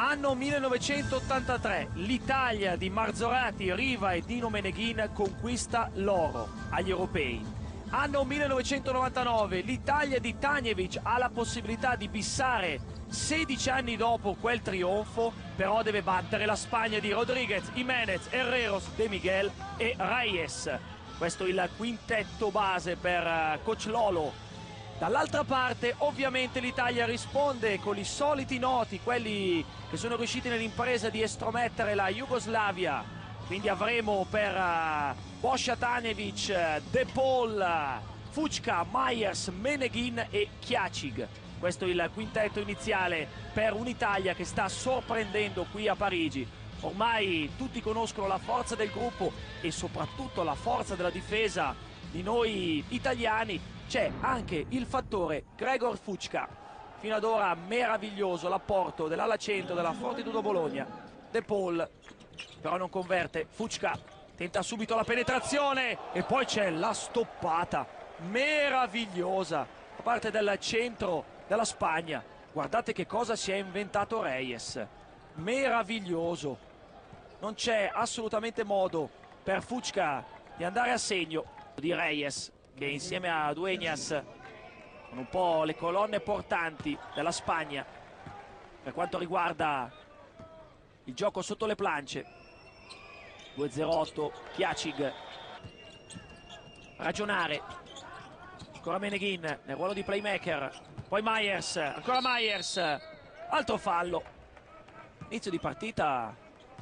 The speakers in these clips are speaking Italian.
Anno 1983, l'Italia di Marzorati, Riva e Dino Meneghin conquista l'oro agli europei. Anno 1999, l'Italia di Tanjevic ha la possibilità di bissare 16 anni dopo quel trionfo, però deve battere la Spagna di Rodríguez, Jiménez, Herreros, De Miguel e Reyes. Questo è il quintetto base per coach Lolo. Dall'altra parte ovviamente l'Italia risponde con i soliti noti, quelli che sono riusciti nell'impresa di estromettere la Jugoslavia. Quindi avremo per Boscha Tanjevic, De Paul, Fučka, Myers, Meneghin e Kjačić. Questo è il quintetto iniziale per un'Italia che sta sorprendendo qui a Parigi. Ormai tutti conoscono la forza del gruppo e soprattutto la forza della difesa di noi italiani. C'è anche il fattore Gregor Fučka, fino ad ora meraviglioso l'apporto dell'ala centro della Fortitudo Bologna. De Paul però non converte, Fučka tenta subito la penetrazione e poi c'è la stoppata meravigliosa da parte del centro della Spagna. Guardate che cosa si è inventato Reyes, meraviglioso, non c'è assolutamente modo per Fučka di andare a segno di Reyes, che insieme a Dueñas sono un po' le colonne portanti della Spagna per quanto riguarda il gioco sotto le planche. 2-0-8, Kjačić, ragionare, ancora Meneghin nel ruolo di playmaker, poi Myers, ancora Myers, altro fallo. Inizio di partita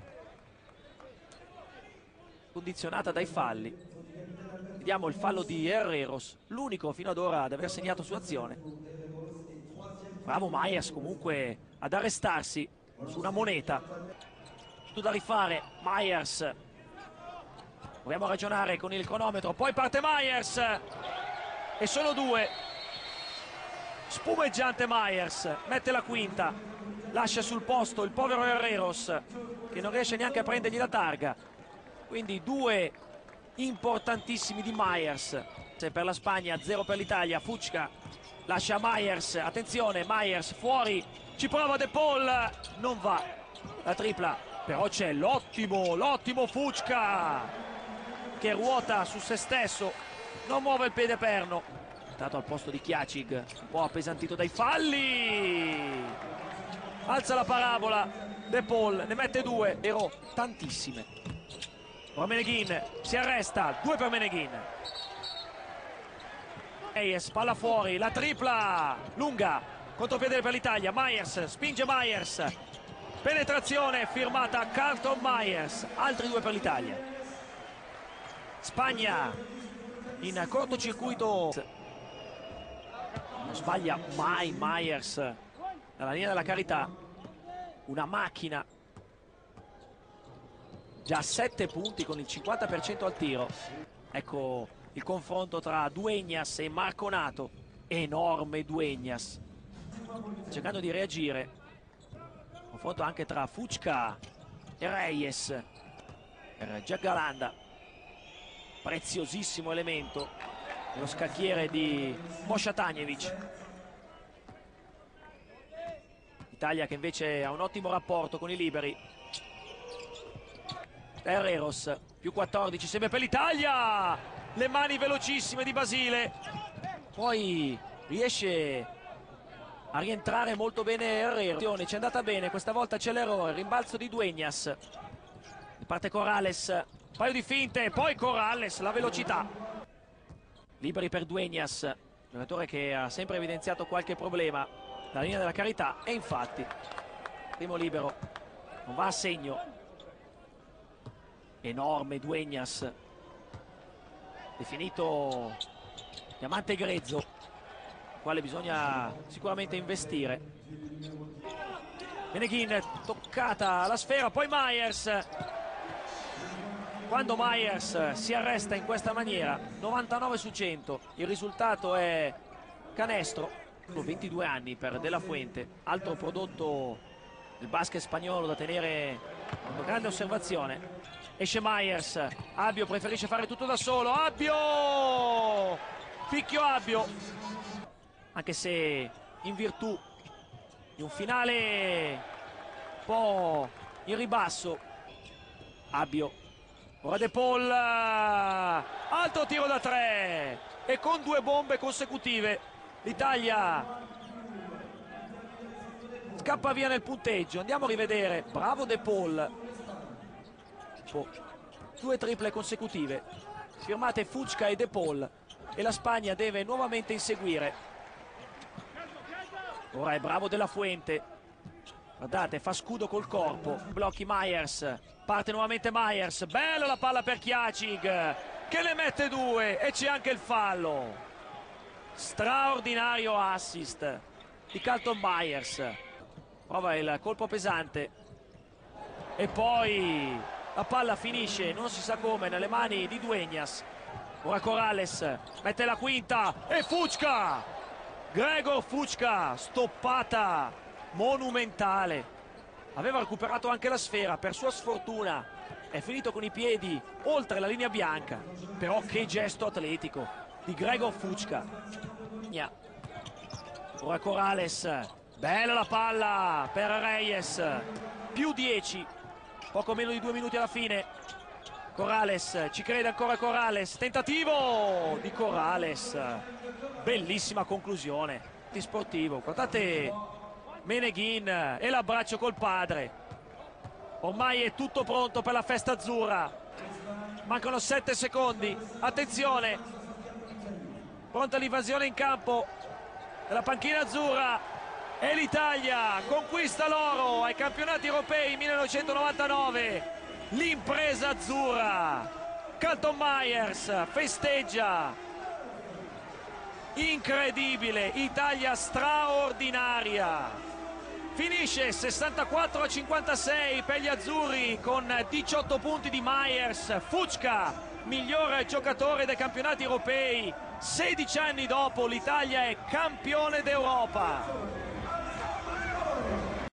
condizionata dai falli. Vediamo il fallo di Herreros, l'unico fino ad ora ad aver segnato su azione. Bravo Myers comunque ad arrestarsi su una moneta. Tutto da rifare, Myers. Proviamo a ragionare con il cronometro, poi parte Myers e sono due. Spumeggiante Myers, mette la quinta, lascia sul posto il povero Herreros che non riesce neanche a prendergli la targa. Quindi due importantissimi di Myers. Per la Spagna, 0 per l'Italia. Fučka lascia Myers, attenzione, Myers fuori, ci prova De Paul, non va la tripla, però c'è l'ottimo Fučka che ruota su se stesso, non muove il piede perno, stato al posto di Kjačić, un po' appesantito dai falli, alza la parabola, De Paul ne mette due, ero tantissime. Ora Meneghin si arresta, 2 per Meneghin. Reyes, palla fuori, la tripla lunga, contropiede per l'Italia, Myers, spinge Myers, penetrazione firmata Carlton Myers, altri 2 per l'Italia. Spagna in cortocircuito, non sbaglia mai Myers dalla linea della carità, una macchina. Già 7 punti con il 50% al tiro. Ecco il confronto tra Dueñas e Marconato. Enorme Dueñas, cercando di reagire. Confronto anche tra Fučka e Reyes per Jack Galanda. Preziosissimo elemento lo scacchiere di Boscha Tanjevic. Italia che invece ha un ottimo rapporto con i liberi. Herreros, più 14, sempre per l'Italia, le mani velocissime di Basile, poi riesce a rientrare molto bene Herreros, ci è andata bene, questa volta c'è l'errore, rimbalzo di Dueñas, parte Corrales, un paio di finte, poi Corrales, la velocità, liberi per Dueñas, giocatore che ha sempre evidenziato qualche problema dalla linea della carità, e infatti primo libero non va a segno. Enorme Dueñas, definito diamante grezzo, il quale bisogna sicuramente investire. Meneghin, toccata la sfera, poi Myers. Quando Myers si arresta in questa maniera, 99 su 100, il risultato è canestro. 22 anni per De La Fuente, altro prodotto del basket spagnolo da tenere una grande osservazione. Esce Myers, Abbio preferisce fare tutto da solo, Abbio! Picchio Abbio, anche se in virtù di un finale po' in ribasso. Abbio, ora De Paul, altro tiro da 3 e con 2 bombe consecutive l'Italia scappa via nel punteggio. Andiamo a rivedere, bravo De Paul, 2 triple consecutive firmate Fucca e De Paul, e la Spagna deve nuovamente inseguire. Ora è bravo Della Fuente, guardate, fa scudo col corpo, blocchi Myers, parte nuovamente Myers, bella la palla per Chiacig che ne mette 2 e c'è anche il fallo. Straordinario assist di Carlton Myers, prova il colpo pesante e poi la palla finisce, non si sa come, nelle mani di Dueñas. Ora Corrales mette la quinta e Fucca, Gregor Fucca, stoppata monumentale. Aveva recuperato anche la sfera, per sua sfortuna è finito con i piedi oltre la linea bianca, però che gesto atletico di Gregor Fucca. Ora Corrales, bella la palla per Reyes, più 10, poco meno di 2 minuti alla fine. Corrales, ci crede ancora Corrales, tentativo di Corrales, bellissima conclusione di sportivo. Guardate Meneghin e l'abbraccio col padre, ormai è tutto pronto per la festa azzurra, mancano 7 secondi, attenzione, pronta l'invasione in campo della panchina azzurra e l'Italia conquista l'oro ai campionati europei 1999. L'impresa azzurra, Carlton Myers festeggia, incredibile, Italia straordinaria, finisce 64-56 per gli azzurri con 18 punti di Myers. Fucca, miglior giocatore dei campionati europei, 16 anni dopo l'Italia è campione d'Europa.